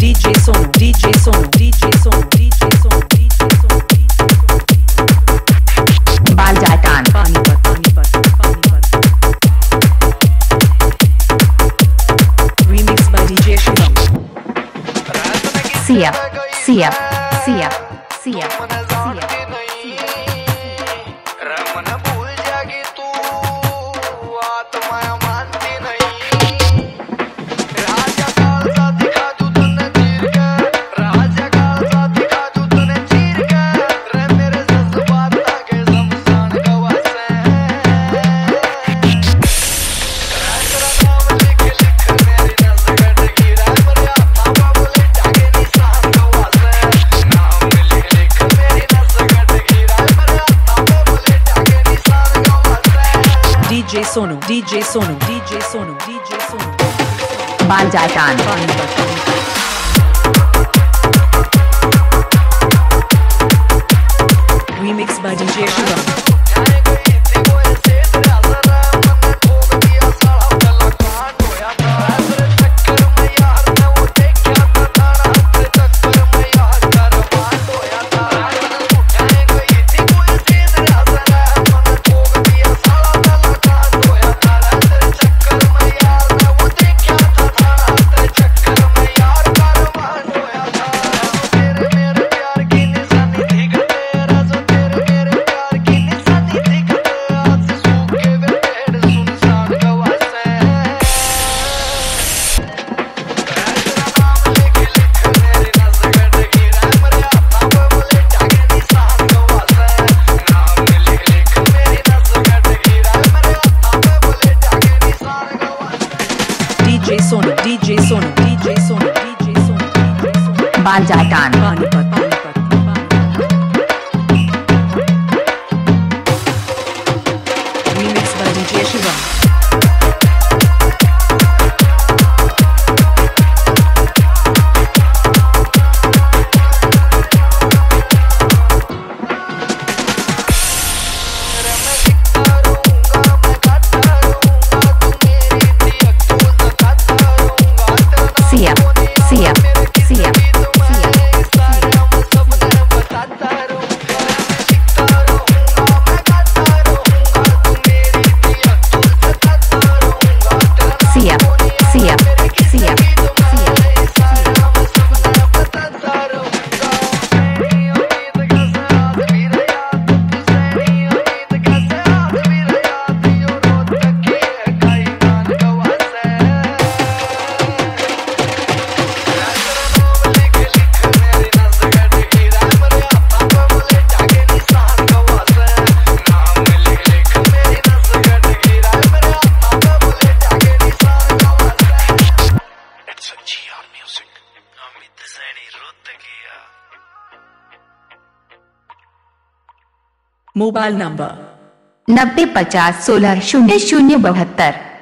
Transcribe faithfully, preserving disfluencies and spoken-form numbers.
DJ Sonu DJ Sonu DJ Sonu DJ Sonu DJ Sonu बाल जाटान Panipat Panipat Panipat remix by DJ Shivam Siya Siya Siya Siya DJ Sonu DJ Sonu DJ Sonu DJ Sonu बाल जाटान remix by DJ Shivam DJ Sonu DJ Sonu DJ Sonu DJ Sonu बाल जाटान Panipat Panipat remix by DJ Shivam Siya Siya Siya Siya Siya Siya mobile number नब्बे पचास सोलह शून्य शून्य बहत्तर।